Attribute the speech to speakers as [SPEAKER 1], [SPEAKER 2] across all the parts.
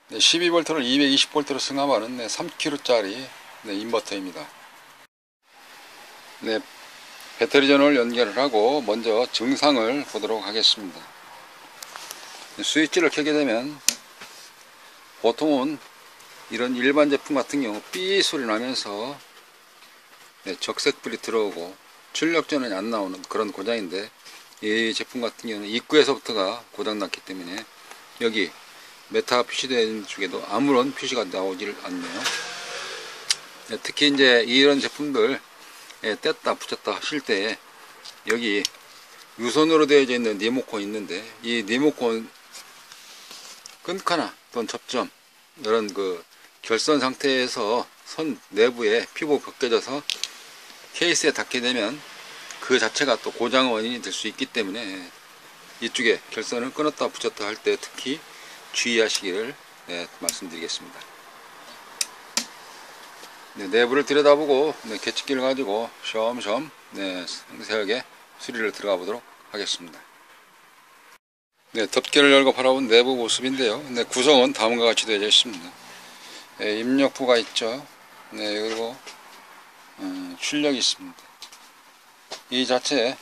[SPEAKER 1] 12V를 220V로 승합하는 3kg짜리 인버터입니다. 배터리 전원을 연결을 하고 먼저 증상을 보도록 하겠습니다. 스위치를 켜게 되면 보통은 이런 일반 제품 같은 경우 삐 소리 나면서 적색불이 들어오고 출력 전원이 안 나오는 그런 고장인데, 이 제품 같은 경우는 입구에서부터가 고장났기 때문에 여기 메타가 표시되어 있는 쪽에도 아무런 표시가 나오질 않네요. 특히 이제 이런 제품들 뗐다 붙였다 하실 때 여기 유선으로 되어 있는 리모컨이 있는데, 이 리모컨 끈카나 또는 접점 이런 그 결선 상태에서 선 내부에 피부 벗겨져서 케이스에 닿게 되면 그 자체가 또 고장 원인이 될 수 있기 때문에 이쪽에 결선을 끊었다 붙였다 할 때 특히 주의하시기를 말씀드리겠습니다. 내부를 들여다보고 계측기를 가지고 쉬엄쉬엄 상세하게 수리를 들어가 보도록 하겠습니다. 덮개를 열고 바라본 내부 모습인데요. 구성은 다음과 같이 되어 있습니다. 입력부가 있죠. 그리고 출력이 있습니다. 이 자체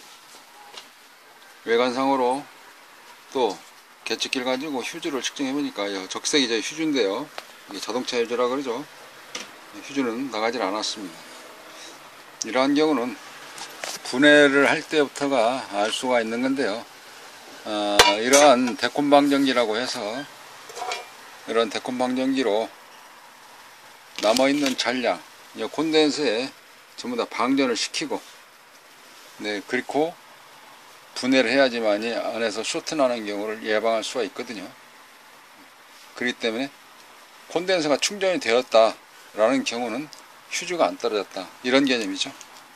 [SPEAKER 1] 외관상으로 또 계측기를 가지고 휴즈를 측정해 보니까 적색이 이제 휴즈인데요. 이게 자동차 휴즈라 그러죠. 휴즈는 나가질 않았습니다. 이러한 경우는 분해를 할 때부터가 알 수가 있는 건데요. 이러한 데콤방전기라고 해서 이런 데콤방전기로 남아있는 잔량, 콘덴서에 전부 다 방전을 시키고 그리고 분해를 해야지만이 안에서 쇼트 나는 경우를 예방할 수가 있거든요. 그렇기 때문에 콘덴서가 충전이 되었다 라는 경우는 휴즈가 안 떨어졌다, 이런 개념이죠.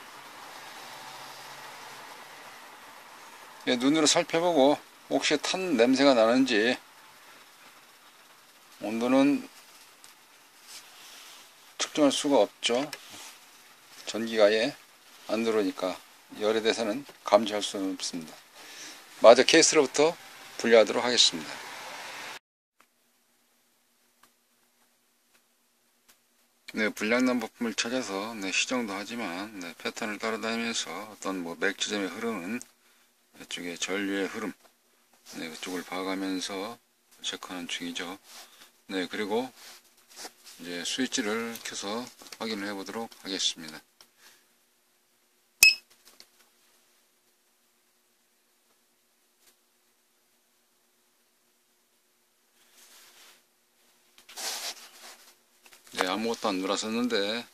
[SPEAKER 1] 눈으로 살펴보고 혹시 탄 냄새가 나는지, 온도는 측정할 수가 없죠. 전기가 안 들어오니까 열에 대해서는 감지할 수는 없습니다. 마저 케이스로부터 분리하도록 하겠습니다. 불량난 부품을 찾아서 시정도 하지만 패턴을 따라다니면서 어떤 맥 지점에 흐르는 이쪽에 전류의 흐름, 그쪽을 봐가면서 체크하는 중이죠. 그리고 이제 스위치를 켜서 확인을 해 보도록 하겠습니다. 아무것도 안 눌렀었는데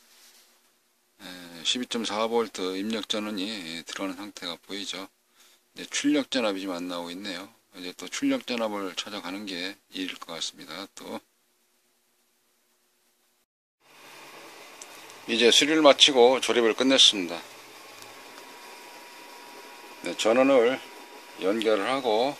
[SPEAKER 1] 12.4V 입력 전원이 들어가는 상태가 보이죠. 출력 전압이 좀 안 나오고 있네요. 이제 또 출력 전압을 찾아가는 게 일일 것 같습니다. 또 이제 수리를 마치고 조립을 끝냈습니다. 전원을 연결을 하고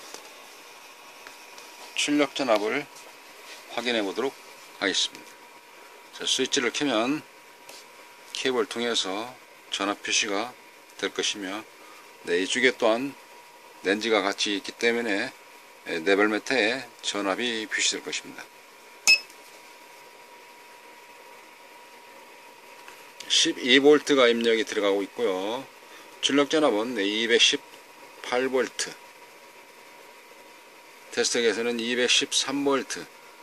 [SPEAKER 1] 출력 전압을 확인해 보도록 하겠습니다. 스위치를 켜면 케이블을 통해서 전압 표시가 될 것이며, 이쪽에 또한 렌즈가 같이 있기 때문에 네벨메터에 전압이 표시될 것입니다. 12V가 입력이 들어가고 있고요. 출력 전압은 218V, 테스트기에서는 213V,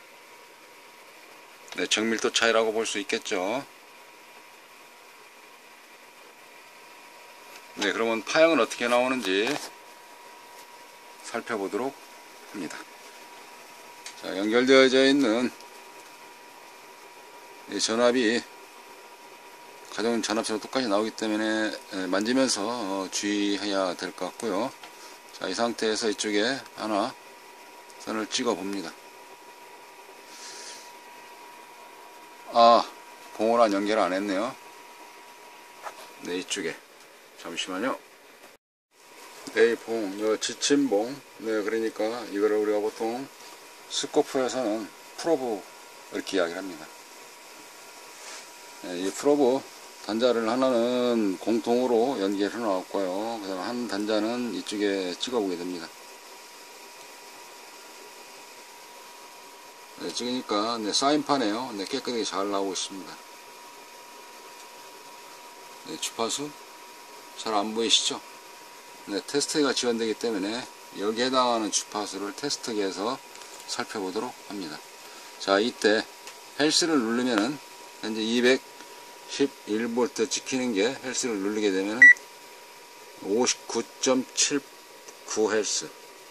[SPEAKER 1] 정밀도 차이라고 볼 수 있겠죠. 그러면 파형은 어떻게 나오는지 살펴보도록 합니다. 자, 연결되어져 있는 이 전압이 가정 전압처럼 똑같이 나오기 때문에 만지면서 주의해야 될 것 같고요. 자, 이 상태에서 이쪽에 하나 선을 찍어 봅니다. 봉오랑 연결 안 했네요. 이쪽에 잠시만요. 이 봉, 지침봉. 그러니까 이거를 우리가 보통 스코프에서는 프로브 이렇게 이야기를 합니다. 이 프로브 단자를 하나는 공통으로 연결해 놨고요. 그 다음 한 단자는 이쪽에 찍어 보게 됩니다. 네, 찍으니까 네, 사인판에요. 네, 깨끗하게 잘 나오고 있습니다. 네, 주파수 잘 안 보이시죠? 네, 테스트기가 지원되기 때문에 여기에 해당하는 주파수를 테스트기에서 살펴보도록 합니다. 자, 이때 헬스를 누르면은 현재 211V 찍히는 게 헬스를 누르게 되면은 59.79Hz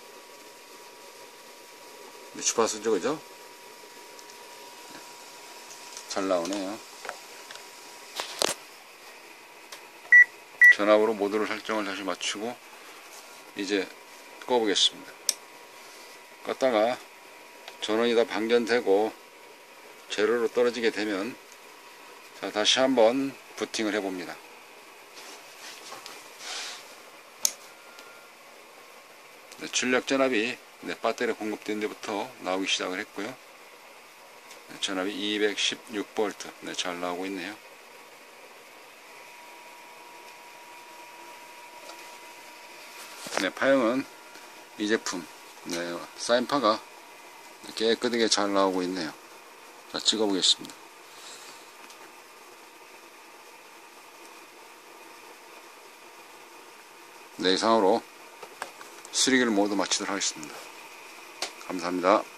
[SPEAKER 1] 주파수죠, 그죠? 잘 나오네요. 전압으로 모드를 설정을 다시 맞추고 이제 꺼보겠습니다. 껐다가 전원이 다 방전되고 제로로 떨어지게 되면 자, 다시 한번 부팅을 해봅니다. 네, 출력 전압이 네, 배터리 공급된 데부터 나오기 시작을 했고요. 네, 전압이 216V 네, 잘 나오고 있네요. 네, 파형은 이 제품 네, 사인파가 깨끗하게 잘 나오고 있네요. 자, 찍어 보겠습니다. 네, 이상으로 수리기를 모두 마치도록 하겠습니다. 감사합니다.